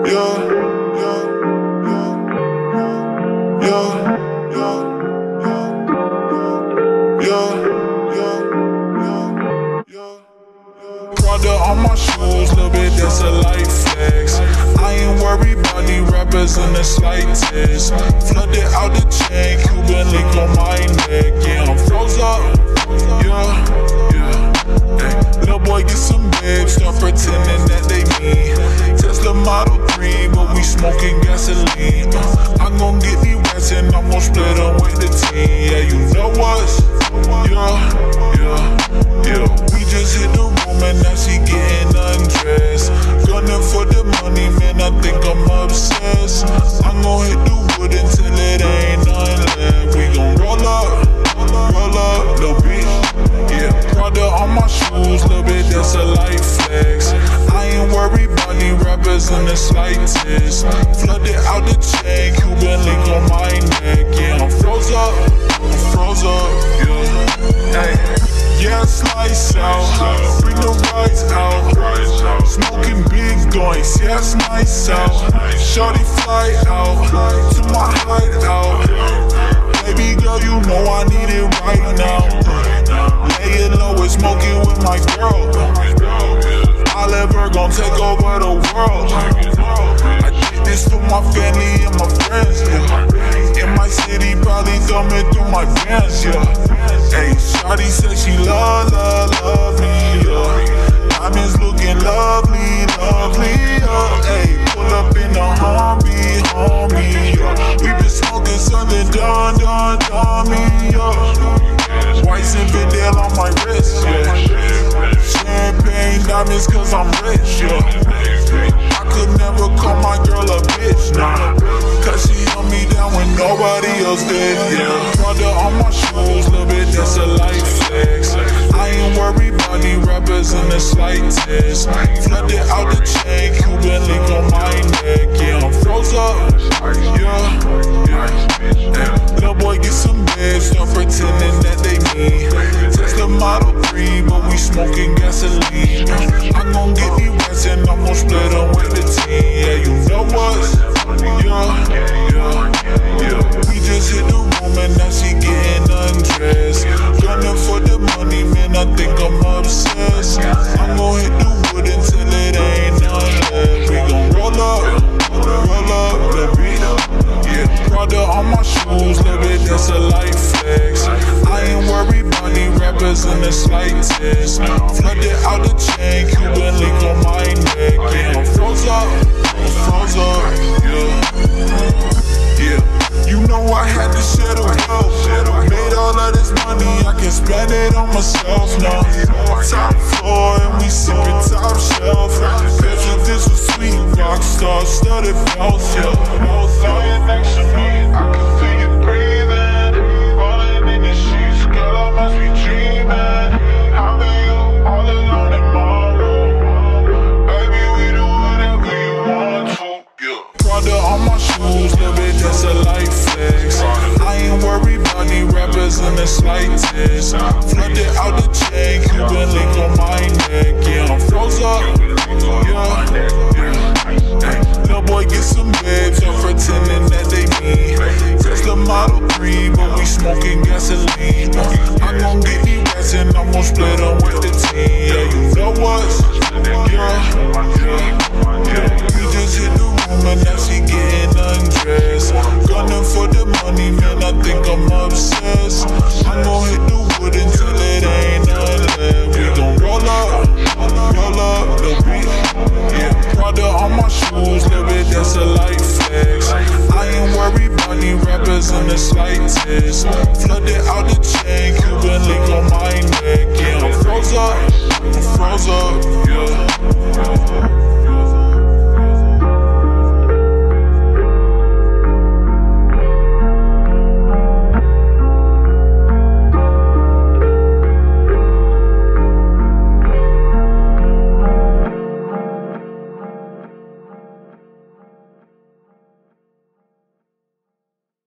Prada on my shoes, little bit, that's a light flex. I ain't worried about these rappers in the slightest. Flooded out the chain, Cuban link on my neck. Yeah, I'm froze up. Hey, little boy, get some babes, start pretending that they me. Tesla Model 3, but we smoking gasoline. I'm gon' get these rats and I'm gon' split them with the team. Yeah, you know us. We just hit the room and now she getting undressed. Gunning for the money, man, I think I'm obsessed. I'm gon' hit the wood until it ain't nothing left. We gon' roll up, little bitch. Yeah, Prada on my shoes, little bit, that's a light flex. I ain't worried about these rappers in the slightest. Flooded out the chain, Cuban link on my neck. Yeah, I'm froze up, Hey, yeah, slice out, bring the rice out. Smoking big joints, yeah, it's nice out. Shorty fly out to my hideout. Baby girl, you know I need it right now. Lay it low and smoking with my girl. Oliver gon' take over the world. I did this for my family and my friends, yeah. In my city, probably thumbing through my bands, yeah. Hey, shawty said she love me, yeah. Diamonds looking lovely, yeah. Hey, pull up in the homie, yeah. We been smoking something done me, yeah. White Zinfandel on my wrist, yeah. Champagne diamonds cause I'm rich, yeah. I could never call my girl a bitch, nah. Cause she held me down when nobody else did, yeah. Prada on my shoes, little bit, that's a light flex. I ain't worried about these rappers in the slightest. Flooded out the chain, Cuban link on my neck. Yeah, I'm froze up, Little boy, get some babes, start pretending that they me. Tesla Model 3, but we smoking gasoline. I'm gon' get these rats and I'm gon' split them with the team. Yeah, you know us. We just hit the room and now she getting undressed. Gunning for the money, man, I think I'm obsessed. I'm gon' hit the wood until it ain't nothing left. We gon' roll up, little bitch. Yeah, Prada on my shoes, little bit, that's a light flex. I ain't worried about these rappers in the slightest. Flooded out the chain, Cuban link on my neck. Yeah, I'm froze up, yeah. You know I had to share the wealth. Made all of this money, I can spend it on myself now. Top floor and we sippin' top shelf. Picture this was sweet, rockstar studded belts, yeah.